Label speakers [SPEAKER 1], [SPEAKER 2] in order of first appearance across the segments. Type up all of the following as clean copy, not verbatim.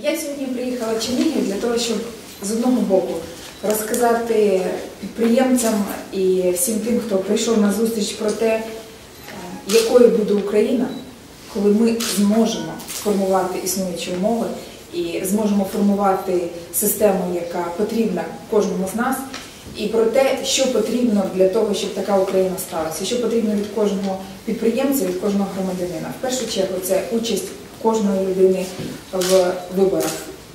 [SPEAKER 1] Я сьогодні приїхала в Чернігів для того, щоб з одного боку розказати підприємцям і всім тим, хто прийшов на зустріч, про те, якою буде Україна, коли ми зможемо формувати існуючі умови і зможемо формувати систему, яка потрібна кожному з нас, і про те, що потрібно для того, щоб така Україна сталася, що потрібно від кожного підприємця, від кожного громадянина. В першу чергу це участь кожної людини в виборах.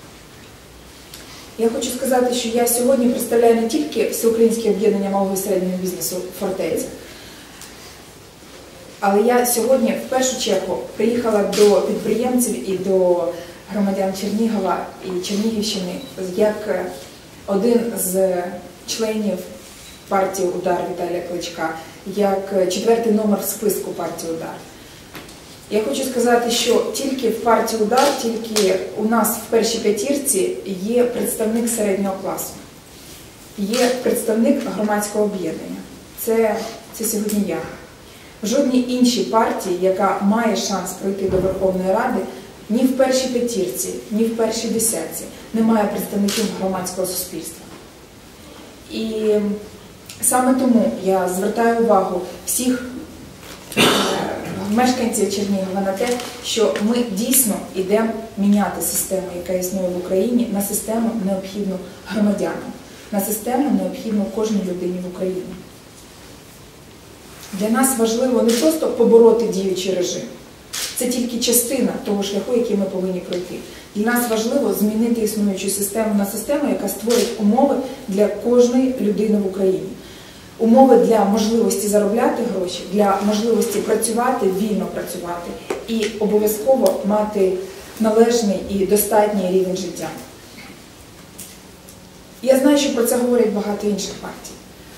[SPEAKER 1] Я хочу сказати, що я сьогодні представляю не тільки Всеукраїнське об'єднання малого і середнього бізнесу «Фортеця», але я сьогодні в першу чергу приїхала до підприємців і до громадян Чернігова і Чернігівщини як один з членів партії «Удар» Віталія Кличка, як 4-й номер в списку партії «Удар». Я хочу сказати, що тільки в партії «Удар», тільки у нас в першій п'ятірці є представник середнього класу, є представник громадського об'єднання. Це сьогодні я. В жодній іншій партії, яка має шанс пройти до Верховної Ради, ні в першій п'ятірці, ні в першій десятці немає представників громадського суспільства. І саме тому я звертаю увагу всіх мешканців Чернігова на те, що ми дійсно йдемо міняти систему, яка існує в Україні, на систему, необхідну громадянам, на систему, необхідну кожній людині в Україні. Для нас важливо не просто побороти діючий режим. Це тільки частина того шляху, який ми повинні пройти. Для нас важливо змінити існуючу систему на систему, яка створить умови для кожної людини в Україні. Умови для можливості заробляти гроші, для можливості працювати, вільно працювати і обов'язково мати належний і достатній рівень життя. Я знаю, що про це говорять багато інших партій.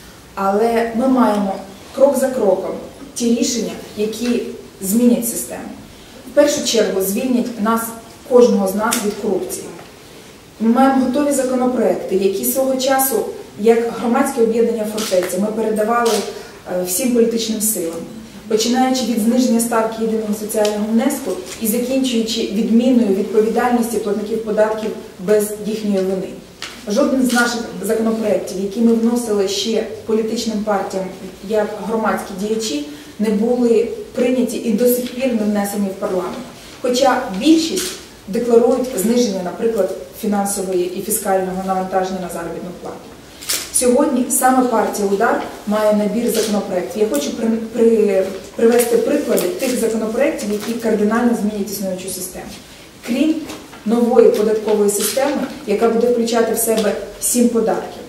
[SPEAKER 1] Але ми маємо крок за кроком ті рішення, які змінять систему. В першу чергу звільнять нас, кожного з нас, від корупції. Ми маємо готові законопроекти, які свого часу, як громадське об'єднання «Фортеця», ми передавали всім політичним силам, починаючи від зниження ставки єдиного соціального внеску і закінчуючи відміною відповідальності платників податків без їхньої вини. Жоден з наших законопроєктів, які ми вносили ще політичним партіям як громадські діячі, не були прийняті і до сих пір не внесені в парламент. Хоча більшість декларують зниження, наприклад, фінансової і фіскального навантаження на заробітну плату. Сьогодні саме партія «Удар» має набір законопроєктів. Я хочу привести приклади тих законопроєктів, які кардинально змінять існуючу систему. Крім нової податкової системи, яка буде включати в себе 7 податків,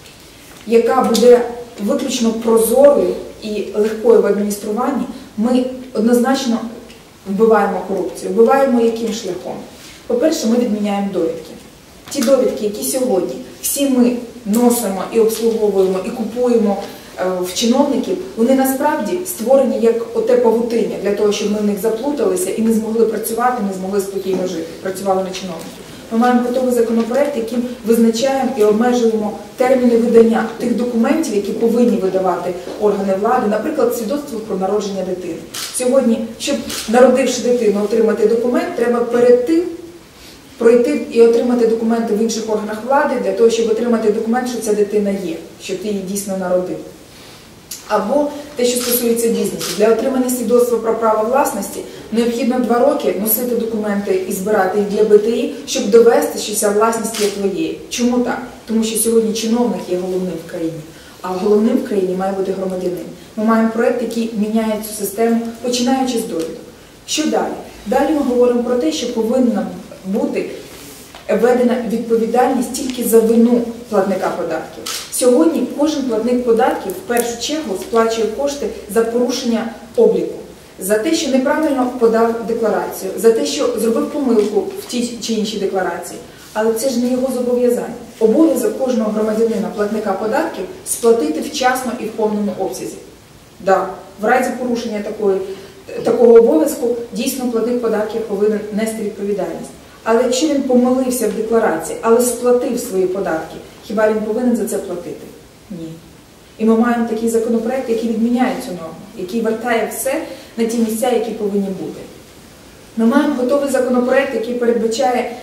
[SPEAKER 1] яка буде виключно прозорою і легкою в адмініструванні, ми однозначно вбиваємо корупцію. Вбиваємо яким шляхом? По-перше, ми відміняємо довідки. Ті довідки, які сьогодні всі ми носимо і обслуговуємо, і купуємо в чиновників, вони насправді створені як оте павутиння, для того, щоб ми в них заплуталися і не змогли працювати, не змогли спокійно жити, працювали на чиновників. Ми маємо готовий законопроект, яким визначаємо і обмежуємо терміни видання тих документів, які повинні видавати органи влади, наприклад, свідоцтво про народження дитини. Сьогодні, щоб, народивши дитину, отримати документ, треба перед тим пройти і отримати документи в інших органах влади, для того, щоб отримати документ, що ця дитина є, що ти її дійсно народив. Або те, що стосується бізнесу. Для отримання свідоцтва про право власності необхідно 2 роки носити документи і збирати їх для БТІ, щоб довести, що ця власність є твоєю. Чому так? Тому що сьогодні чиновник є головним в країні, а головним в країні має бути громадянин. Ми маємо проєкт, який міняє цю систему, починаючи з довідок. Що далі? Далі ми говоримо про те, що повинна бути введена відповідальність тільки за вину платника податків. Сьогодні кожен платник податків в першу чергу сплачує кошти за порушення обліку, за те, що неправильно подав декларацію, за те, що зробив помилку в тій чи іншій декларації. Але це ж не його зобов'язання. Обов'язок кожного громадянина, платника податків, сплатити вчасно і в повному обсязі. Да, в разі порушення такого обов'язку дійсно платник податків повинен нести відповідальність. Але якщо він помилився в декларації, але сплатив свої податки, хіба він повинен за це платити? Ні. І ми маємо такий законопроект, який відміняє цю норму, який вертає все на ті місця, які повинні бути. Ми маємо готовий законопроект, який передбачає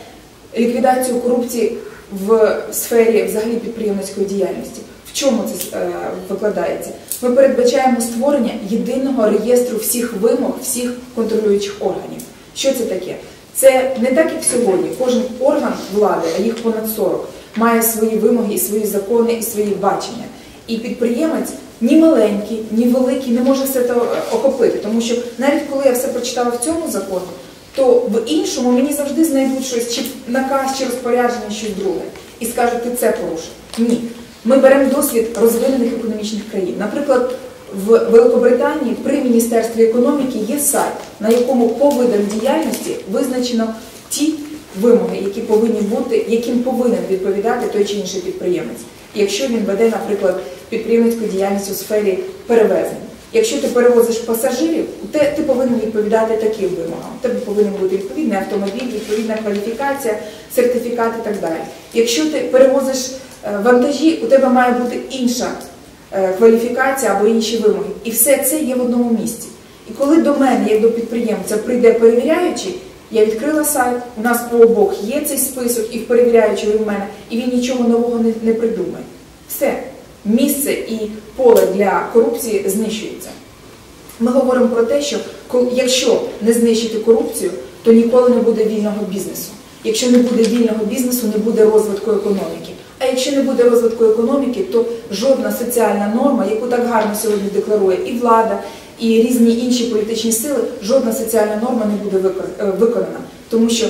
[SPEAKER 1] ліквідацію корупції в сфері взагалі підприємницької діяльності. В чому це викладається? Ми передбачаємо створення єдиного реєстру всіх вимог, всіх контролюючих органів. Що це таке? Це не так, як сьогодні. Кожен орган влади, а їх понад 40, має свої вимоги, і свої закони, і свої бачення. І підприємець ні маленький, ні великий не може все це охопити. Тому що навіть коли я все прочитала в цьому законі, то в іншому мені завжди знайдуть щось, чи наказ, чи розпорядження, щось друге. І скажуть, ти це порушив. Ні. Ми беремо досвід розвинених економічних країн. Наприклад, в Великобританії при Міністерстві економіки є сайт, на якому по видам діяльності визначено ті вимоги, які повинні бути, яким повинен відповідати той чи інший підприємець. Якщо він веде, наприклад, підприємницьку діяльність у сфері перевезень. Якщо ти перевозиш пасажирів, ти повинен відповідати таким вимогам. У тебе повинен бути відповідний автомобіль, відповідна кваліфікація, сертифікат і так далі. Якщо ти перевозиш вантажі, у тебе має бути інша кваліфікація або інші вимоги. І все це є в одному місці. І коли до мене, як до підприємця, прийде перевіряючий, я відкрила сайт, у нас по обох є цей список, і в перевіряючого, і в мене, і він нічого нового не придумає. Все. Місце і поле для корупції знищується. Ми говоримо про те, що якщо не знищити корупцію, то ніколи не буде вільного бізнесу. Якщо не буде вільного бізнесу, не буде розвитку економіки. А якщо не буде розвитку економіки, то жодна соціальна норма, яку так гарно сьогодні декларує і влада, і різні інші політичні сили, жодна соціальна норма не буде виконана. Тому що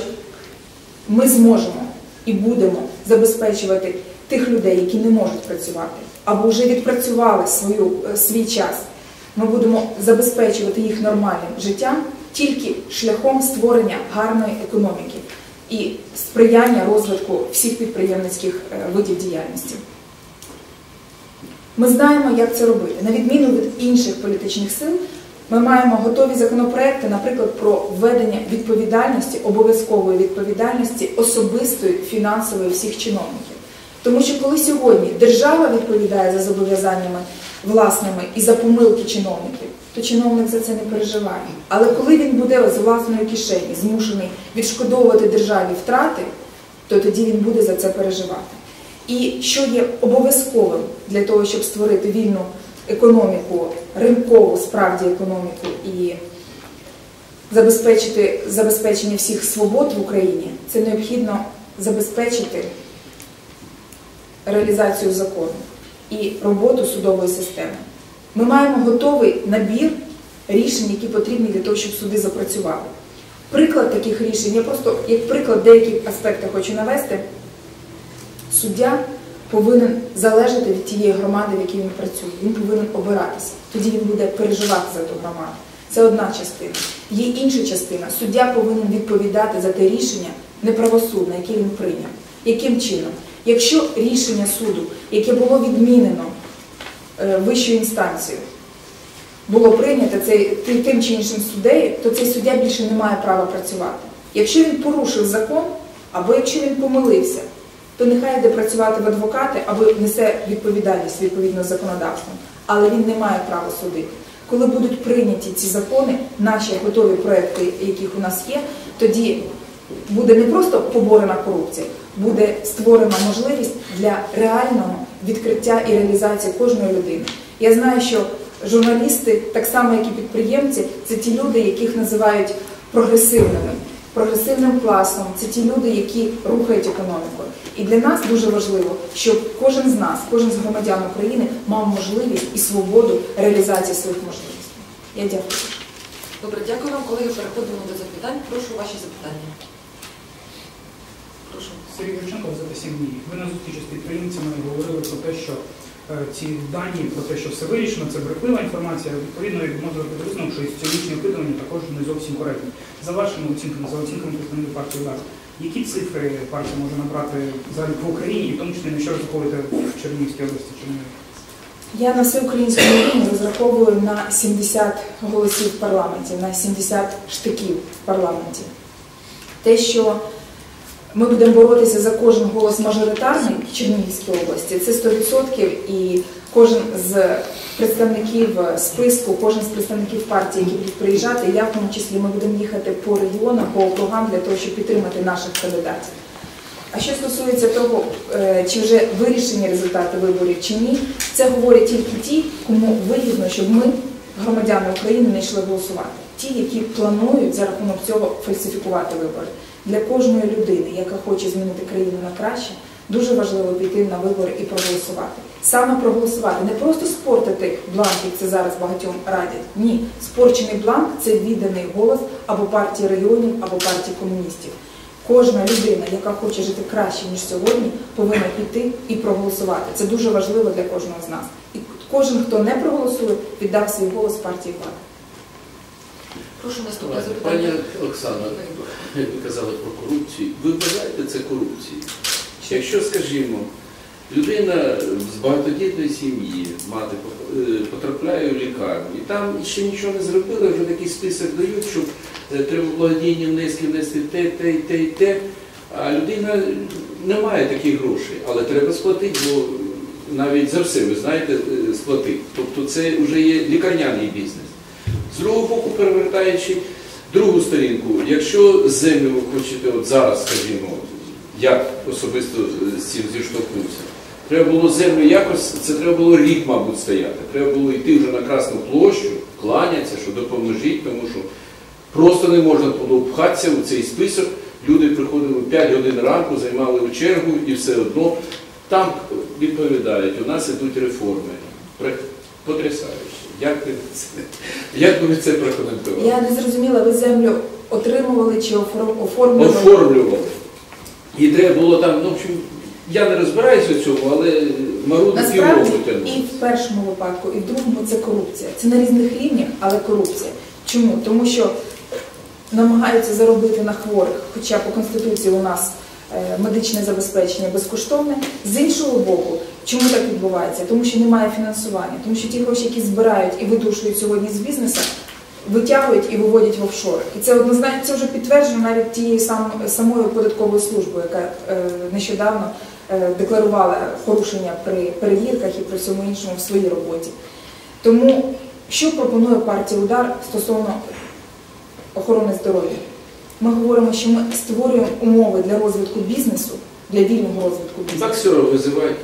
[SPEAKER 1] ми зможемо і будемо забезпечувати тих людей, які не можуть працювати, або вже відпрацювали свій час. Ми будемо забезпечувати їх нормальним життям тільки шляхом створення гарної економіки і сприяння розвитку всіх підприємницьких видів діяльності. Ми знаємо, як це робити. На відміну від інших політичних сил, ми маємо готові законопроекти, наприклад, про введення відповідальності, обов'язкової відповідальності особистої, фінансової всіх чиновників. Тому що коли сьогодні держава відповідає за зобов'язаннями власними і за помилки чиновників, то чиновник за це не переживає. Але коли він буде з власної кишені змушений відшкодовувати державі втрати, то тоді він буде за це переживати. І що є обов'язковим для того, щоб створити вільну економіку, ринкову справді економіку і забезпечення всіх свобод в Україні, це необхідно забезпечити реалізацію закону і роботу судової системи. Ми маємо готовий набір рішень, які потрібні для того, щоб суди запрацювали. Приклад таких рішень, я просто як приклад деяких аспектів хочу навести. Суддя повинен залежати від тієї громади, в якій він працює. Він повинен обиратися. Тоді він буде переживати за ту громаду. Це одна частина. Є інша частина. Суддя повинен відповідати за те рішення неправосудне, яке він прийняв. Яким чином? Якщо рішення суду, яке було відмінено вищою інстанцією, було прийнято тим чи іншим суддею, то цей суддя більше не має права працювати. Якщо він порушив закон, або якщо він помилився, то нехай йде працювати в адвокати, або несе відповідальність відповідно з законодавством, але він не має права судити. Коли будуть прийняті ці закони, наші готові проекти, яких у нас є, тоді буде не просто поборена корупція, буде створена можливість для реального відкриття і реалізації кожної людини. Я знаю, що журналісти, так само як і підприємці, це ті люди, яких називають прогресивним класом, це ті люди, які рухають економіку. І для нас дуже важливо, щоб кожен з нас, кожен з громадян України мав можливість і свободу реалізації своїх можливостей. Я дякую.
[SPEAKER 2] Добре, дякую вам. Колеги, переходимо до запитань. Прошу ваші запитання. Прошу.
[SPEAKER 3] Сергій Греченко, «Газета 7 днів». Ви на зустрічі з підприємцями говорили про те, що ці дані, про те, що все вирішено, це брехлива інформація. Відповідно, можна робити висновок, що і соціологічні опитування також не зовсім коректні. За вашими оцінками, за оцінками представників партії «Удар», які цифри партія може набрати взагалі по Україні, і в тому числі на що розраховуєте в Чернігівській області?
[SPEAKER 1] Я на всеукраїнському рівні розраховую на 70 голосів в парламенті, на 70 штиків в парламенті. Те, що ми будемо боротися за кожен голос мажоритарний в Чернігівській області, це 100%, і кожен з представників списку, кожен з представників партії, які будуть приїжджати, я в тому числі, ми будемо їхати по регіонам, по округам для того, щоб підтримати наших кандидатів. А що стосується того, чи вже вирішені результати виборів чи ні, це говорять тільки ті, кому вигідно, щоб ми, громадяни України, не йшли голосувати. Ті, які планують за рахунок цього фальсифікувати вибори. Для кожної людини, яка хоче змінити країну на краще, дуже важливо піти на вибори і проголосувати. Саме проголосувати, не просто спортити бланк, як це зараз багатьом радять. Ні, спорчений бланк – це відданий голос або партії регіонів, або партії комуністів. Кожна людина, яка хоче жити краще, ніж сьогодні, повинна піти і проголосувати. Це дуже важливо для кожного з нас. І кожен, хто не проголосує, віддав свій голос партії влади.
[SPEAKER 2] Прошу наступне запитання.
[SPEAKER 4] Пані Оксано, ви казали про корупцію. Ви вважаєте це корупцією? Якщо, скажімо, людина з багатодітної сім'ї, мати потрапляє в лікарню, і там ще нічого не зробили, вже такий список дають, що треба благодійні внески внести те, а людина не має таких грошей, але треба сплатити, бо навіть за все, ви знаєте, сплатити. Тобто це вже є лікарняний бізнес. З другого боку, перевертаючи другу сторінку, якщо землю ви хочете от зараз, скажімо, я особисто з цим зіштовхнувся, треба було землю якось, це треба було рік, мабуть, стояти. Треба було йти вже на Красну площу, кланятися, що допоможіть, тому що просто не можна було пхатися у цей список. Люди приходили в 5 годин ранку, займали в чергу і все одно там відповідають, у нас ідуть реформи. Потрясаюче. Як би ви це прокоментували?
[SPEAKER 1] Я не зрозуміла, ви землю отримували чи оформлювали?
[SPEAKER 4] Оформлювали. І треба було там, ну, в общем, я не розбираюся в цьому, але марудно півроку тягнуло.
[SPEAKER 1] І в першому випадку, і в другому це корупція. Це на різних рівнях, але корупція. Чому? Тому що намагаються заробити на хворих, хоча по Конституції у нас медичне забезпечення безкоштовне. З іншого боку, чому так відбувається? Тому що немає фінансування. Тому що ті гроші, які збирають і видушують сьогодні з бізнесу, витягують і виводять в офшори. І це однозначно, це вже підтверджено навіть тією самою податковою службою, яка нещодавно декларувала порушення при перевірках і при всьому іншому в своїй роботі. Тому що пропонує партія «Удар» стосовно охорони здоров'я? Ми говоримо, що ми створюємо умови для розвитку бізнесу, для вільного розвитку бізнесу.
[SPEAKER 4] Боксерів визивають.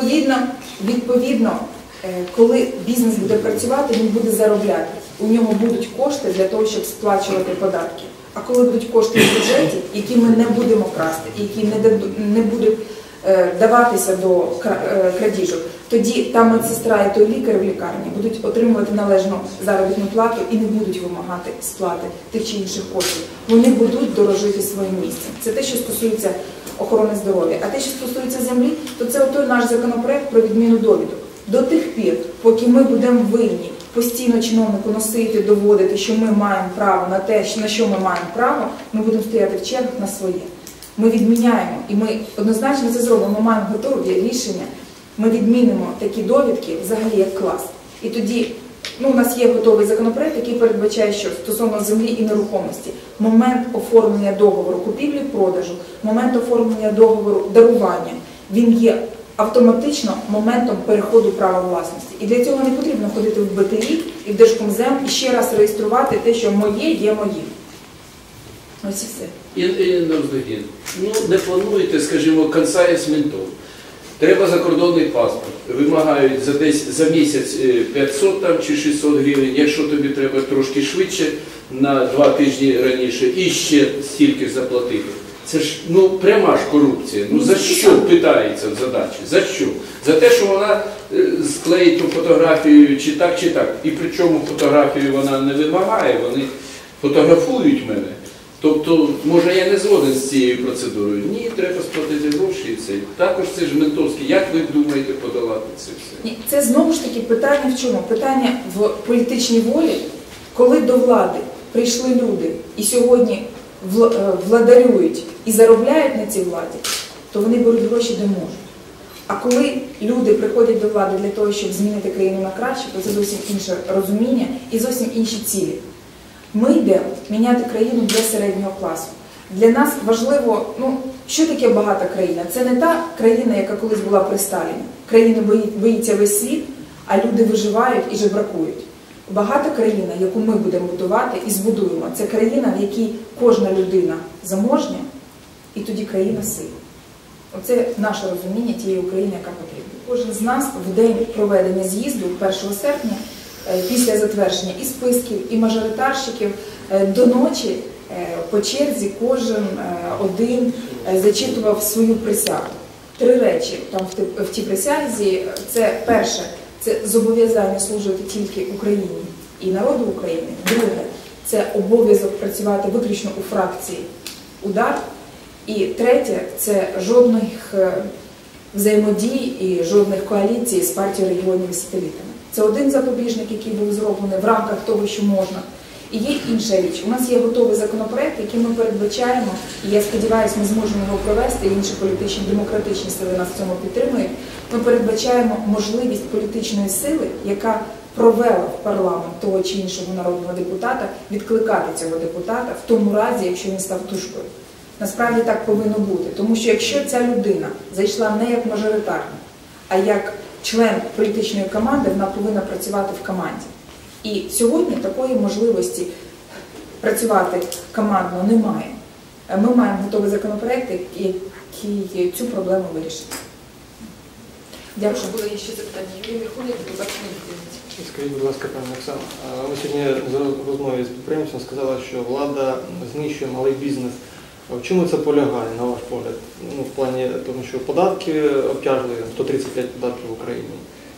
[SPEAKER 1] Відповідно, коли бізнес буде працювати, він буде заробляти. У нього будуть кошти для того, щоб сплачувати податки. А коли будуть кошти в бюджеті, які ми не будемо красти, які не будуть даватися до крадіжок, тоді та медсестра і той лікар в лікарні будуть отримувати належну заробітну плату і не будуть вимагати сплати тих чи інших коштів. Вони будуть дорожити своїм місцем. Це те, що стосується охорони здоров'я. А те, що стосується землі, то це той наш законопроект про відміну довідок. До тих пір, поки ми будемо винні постійно чиновнику носити, доводити, що ми маємо право на те, на що ми маємо право, ми будемо стояти в чергах на своє. Ми відміняємо, і ми однозначно це зробимо, ми маємо готові рішення, ми відмінимо такі довідки взагалі як клас. І тоді, у нас є готовий законопроект, який передбачає, що стосовно землі і нерухомості, момент оформлення договору купівлі-продажу, момент оформлення договору дарування, він є автоматично моментом переходу права власності. І для цього не потрібно ходити в БТІ і в Держкомзем і ще раз реєструвати те, що моє є моїм. Ось і все.
[SPEAKER 4] І навздогін. Ну, не плануєте, скажімо, конца з ментов. Треба закордонний паспорт. Вимагають за місяць 500 там, чи 600 гривень. Якщо тобі треба трошки швидше, на 2 тижні раніше, і ще стільки заплатити. Це ж, пряма ж корупція. За що питається в задачі? За що? За те, що вона склеїть ту фотографію чи так, чи так. І причому фотографію вона не вимагає, вони фотографують мене. Тобто, може, я не згоден з цією процедурою. Ні, треба сплатити гроші і це. Також це ж ментовське. Як ви думаєте подолати це все?
[SPEAKER 1] Ні, це знову ж таки питання в чому? Питання в політичній волі, коли до влади прийшли люди і сьогодні владарюють і заробляють на цій владі, то вони беруть гроші де можуть. А коли люди приходять до влади для того, щоб змінити країну на краще, то це зовсім інше розуміння і зовсім інші цілі. Ми йдемо міняти країну для середнього класу. Для нас важливо, що таке багата країна? Це не та країна, яка колись була при Сталіні. Країни боїться весь світ, а люди виживають і жебракують. Багата країна, яку ми будемо будувати і збудуємо, це країна, в якій кожна людина заможня, і тоді країна сила. Оце наше розуміння тієї України, яка потрібна. Кожен з нас в день проведення з'їзду 1 серпня, після затвердження і списків, і мажоритарщиків, до ночі по черзі кожен один зачитував свою присягу. 3 речі там в тій присязі. Це перше, це зобов'язання служити тільки Україні і народу України. Друге, це обов'язок працювати виключно у фракції «Удар». І третє, це жодних взаємодій і жодних коаліцій з партією регіонів і сателітами. Це один запобіжник, який був зроблений в рамках того, що можна. І є інша річ. У нас є готовий законопроект, який ми передбачаємо, і я сподіваюся, ми зможемо його провести, і інші політичні, демократичні сили нас в цьому підтримують. Ми передбачаємо можливість політичної сили, яка провела в парламент того чи іншого народного депутата, відкликати цього депутата в тому разі, якщо він став тушкою. Насправді так повинно бути, тому що якщо ця людина зайшла не як мажоритарна, а як член політичної команди, вона повинна працювати в команді. І сьогодні такої можливості працювати командно немає. Ми маємо готовий законопроект, який цю проблему вирішить. Дякую.
[SPEAKER 2] Прошу, були ще запитання. Юрій Мірхуник, телебачення «Відповідь».
[SPEAKER 5] Скажіть, будь ласка, пані Оксано, ви сьогодні в розмові з підприємцем сказали, що влада знищує малий бізнес. В чому це полягає, на ваш погляд? Ну, в плані того, що податки обтяжили 135 податків в Україні.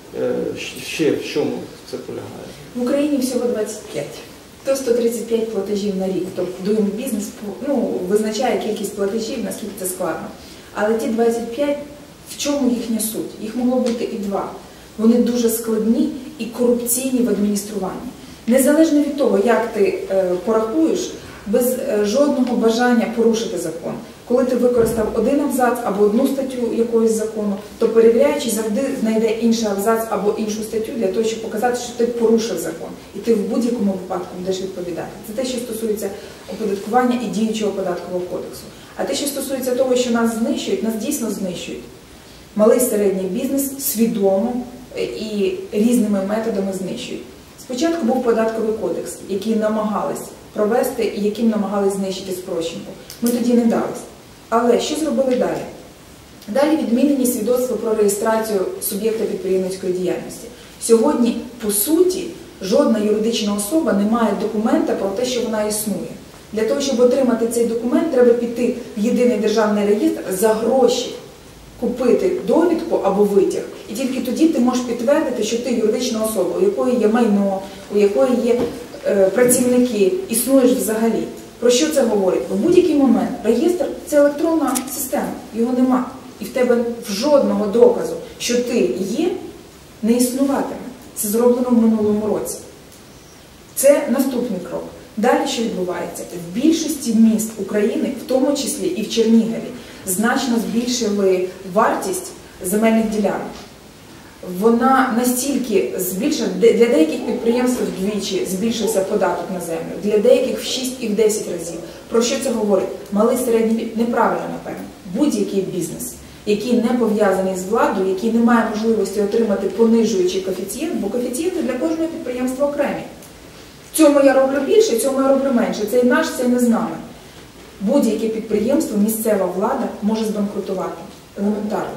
[SPEAKER 5] Ще в чому це полягає?
[SPEAKER 1] В Україні всього 25. То 135 платежів на рік. Тобто Doing Business визначає кількість платежів, наскільки це складно. Але ті 25, в чому їхня суть? Їх могло бути і 2. Вони дуже складні і корупційні в адмініструванні. Незалежно від того, як ти порахуєш, без жодного бажання порушити закон. Коли ти використав один абзац або одну статтю якогось закону, то перевіряючий завжди знайде інший абзац або іншу статтю для того, щоб показати, що ти порушив закон. І ти в будь-якому випадку будеш відповідати. Це те, що стосується оподаткування і діючого податкового кодексу. А те, що стосується того, що нас знищують, нас дійсно знищують. Малий середній бізнес свідомо і різними методами знищують. Спочатку був податковий кодекс, який намагались провести і яким намагались знищити спрощенку. Ми тоді не далися. Але що зробили далі? Далі відмінені свідоцтва про реєстрацію суб'єкта підприємницької діяльності. Сьогодні, по суті, жодна юридична особа не має документа про те, що вона існує. Для того, щоб отримати цей документ, треба піти в єдиний державний реєстр за гроші, купити довідку або витяг. І тільки тоді ти можеш підтвердити, що ти юридична особа, у якої є майно, у якої є працівники, існуєш взагалі. Про що це говорить? В будь-який момент реєстр – це електронна система, його нема. І в тебе жодного доказу, що ти є, не існуватиме. Це зроблено в минулому році. Це наступний крок. Далі що відбувається? В більшості міст України, в тому числі і в Чернігові, значно збільшили вартість земельних ділянок. Вона настільки збільшена, для деяких підприємств вдвічі збільшився податок на землю, для деяких в 6 і в 10 разів. Про що це говорить? Малий середній, неправильно, напевно, будь-який бізнес, який не пов'язаний з владою, який не має можливості отримати понижуючий коефіцієнт, бо коефіцієнти для кожного підприємства окремі. В цьому я роблю більше, в цьому я роблю менше. Цей наш, цей не з нами. Будь-яке підприємство, місцева влада може збанкрутувати. Елементарно.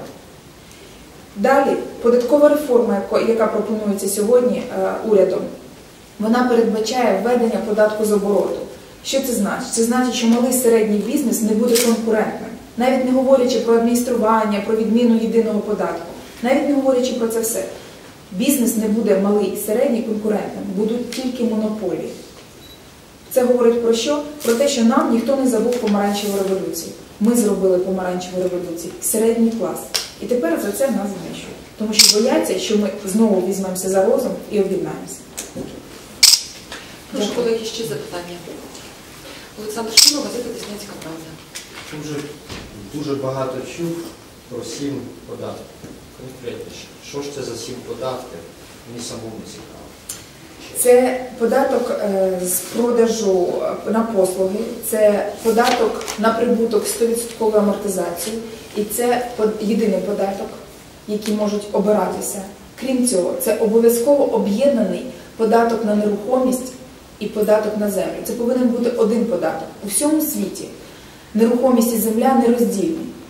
[SPEAKER 1] Далі, податкова реформа, яка пропонується сьогодні урядом, вона передбачає введення податку з обороту. Що це значить? Це значить, що малий середній бізнес не буде конкурентним. Навіть не говорячи про адміністрування, про відміну єдиного податку. Навіть не говорячи про це все. Бізнес не буде малий і середній конкурентним, будуть тільки монополії. Це говорить про що? Про те, що нам ніхто не забув помаранчеву революцію. Ми зробили помаранчеву революцію, середній клас. І тепер за це нас знищують. Тому що бояться, що ми знову візьмемося за розум і об'єднаємося.
[SPEAKER 2] Прошу, колеги, ще запитання. Олександр Шило, газета «Деснянська правда».
[SPEAKER 6] Дуже багато чув про 7 податків. Конкретніше, що ж це за 7 податків? Мені самому цікаво.
[SPEAKER 1] Це податок з продажу на послуги, це податок на прибуток з 100% амортизацію, і це єдиний податок, який можуть обиратися. Крім цього, це обов'язково об'єднаний податок на нерухомість і податок на землю. Це повинен бути один податок. У всьому світі нерухомість і земля нероздільні.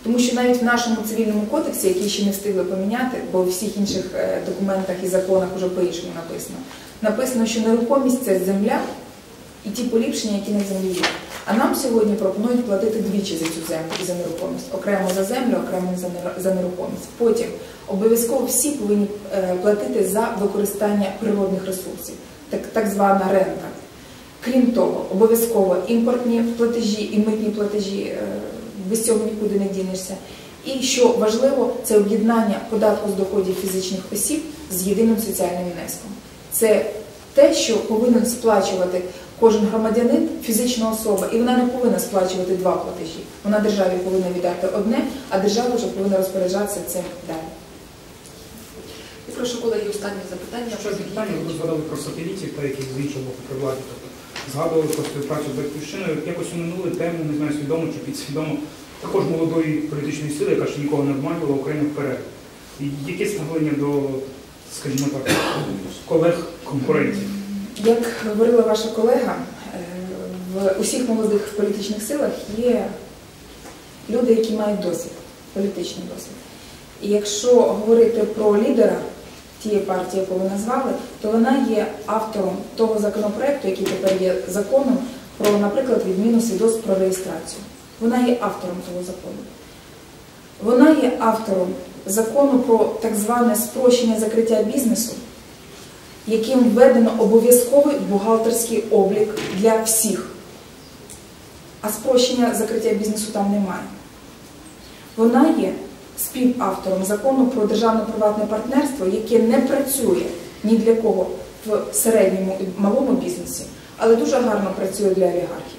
[SPEAKER 1] Тому що навіть в нашому цивільному кодексі, який ще не встигли поміняти, бо в всіх інших документах і законах вже по-іншому написано, що нерухомість – це земля і ті поліпшення, які на землі є. А нам сьогодні пропонують платити двічі за цю землю і за нерухомість. Окремо за землю, окремо за нерухомість. Потім обов'язково всі повинні платити за використання природних ресурсів, так звана рента. Крім того, обов'язково імпортні платежі і митні платежі, без цього нікуди не дінешся. І, що важливо, це об'єднання податку з доходів фізичних осіб з єдиним соціальним внеском. Це те, що повинен сплачувати кожен громадянин, фізична особа, і вона не повинна сплачувати два платежі. Вона державі повинна віддати одне, а держава вже повинна розпоряджатися цим далі.
[SPEAKER 2] І прошу, колеги, останнє запитання.
[SPEAKER 3] Ще запитання, ви згадали про сателітів та яких з іншого боку при владі. Тобто, згадували про співпрацю з Батьківщиною, якось уминули тему, не знаю, свідомо чи підсвідомо, також молодої політичної сили, яка ще нікого не обманювала, Україна вперед. І яке ставлення до, скажімо так, колег-конкурентів?
[SPEAKER 1] Як говорила ваша колега, в усіх молодих політичних силах є люди, які мають досвід, політичний досвід. І якщо говорити про лідера тієї партії, яку ви назвали, то вона є автором того законопроекту, який тепер є законом, про, наприклад, відміну свідоцтв про реєстрацію. Вона є автором того закону. Вона є автором закону про так зване спрощення закриття бізнесу, яким введено обов'язковий бухгалтерський облік для всіх. А спрощення закриття бізнесу там немає. Вона є співавтором закону про державно-приватне партнерство, яке не працює ні для кого в середньому і малому бізнесі, але дуже гарно працює для олігархів.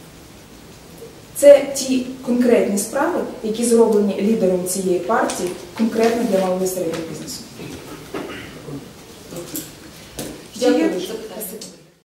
[SPEAKER 1] Це ті конкретні справи, які зроблені лідером цієї партії, конкретно для малого і середнього бізнесу.
[SPEAKER 2] Дякую.
[SPEAKER 1] Дякую.
[SPEAKER 2] Запитання.